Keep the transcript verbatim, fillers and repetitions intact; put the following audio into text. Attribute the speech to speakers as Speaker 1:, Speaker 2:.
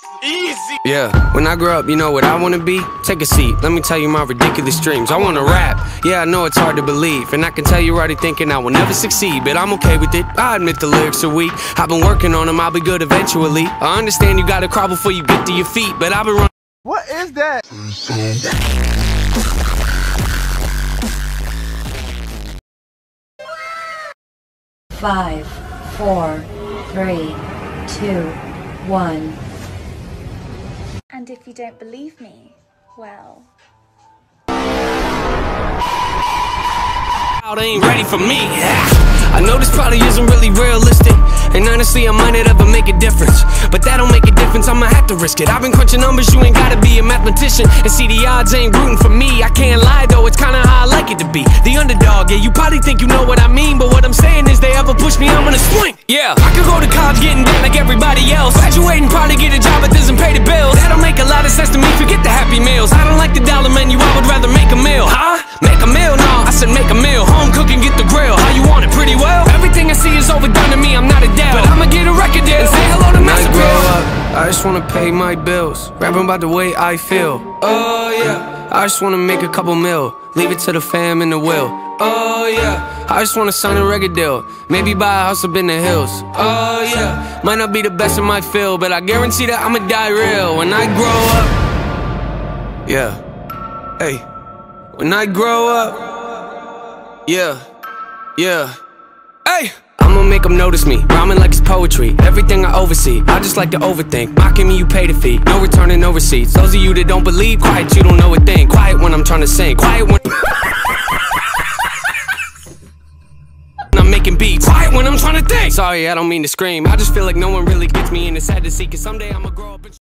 Speaker 1: Easy.
Speaker 2: Yeah, when I grow up, you know what I wanna be? Take a seat, let me tell you my ridiculous dreams. I wanna rap, yeah, I know it's hard to believe, and I can tell you're already thinking I will never succeed, but I'm okay with it. I admit the lyrics are weak. I've been working on them, I'll be good eventually. I understand you gotta crawl before you get to your feet, but I've been running.
Speaker 1: What is that?
Speaker 3: Five, four, three, two, one.
Speaker 4: And if you don't believe me, well...
Speaker 2: They ain't ready for me. I know this probably isn't really realistic, and honestly I might not ever make a difference, but that don't make a difference, I'ma have to risk it. I've been crunching numbers, you ain't gotta be a mathematician, and see the odds ain't rooting for me. I can't lie though, it's kinda how I like it to be the underdog. Yeah, you probably think you know what I mean, but what I'm saying is they ever push me, I'm gonna swing. Yeah, I could go to college getting debt like everybody else, graduating, probably get a job that doesn't pay the bills. That don't make a lot of sense to me, forget the happy meals. I don't like the dollar menu, I would rather make a meal. Huh? Make a meal? No, I said make a meal. Home cooking, get the grill. How you want it? Pretty well. Everything I see is overdone to me, I'm not a dad, but I'ma get a record deal and say hello to Master Bill. When I grow up, I just wanna pay my bills, rapping about the way I feel. Oh yeah, I just wanna make a couple mil, leave it to the fam in the will. Oh yeah, I just wanna sign a record deal, maybe buy a house up in the hills. Oh yeah, might not be the best in my field, but I guarantee that I'ma die real when I grow up. Yeah, hey, when I grow up. Yeah, yeah, hey! I'ma make them notice me, rhyming like it's poetry. Everything I oversee, I just like to overthink. Mocking me, you pay the fee, no returning, no receipts. Those of you that don't believe, quiet, you don't know a thing. Quiet when I'm trying to sing, quiet when I'm making beats, quiet when I'm trying to think. Sorry, I don't mean to scream, I just feel like no one really gets me, and it's sad to see, cause someday I'ma grow up and